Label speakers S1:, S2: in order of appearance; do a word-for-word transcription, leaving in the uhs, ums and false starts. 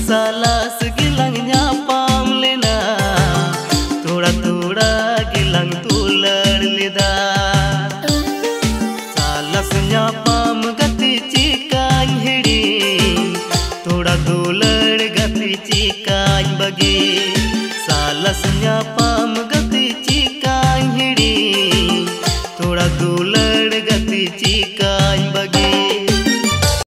S1: सालास गिlang nyapam lena थोड़ा थोड़ा गिlang तुलड़ लेदा सालास nyapam गति चिकान हिड़ी थोड़ा तुलड़ गति चिकान बगे सालास nyapam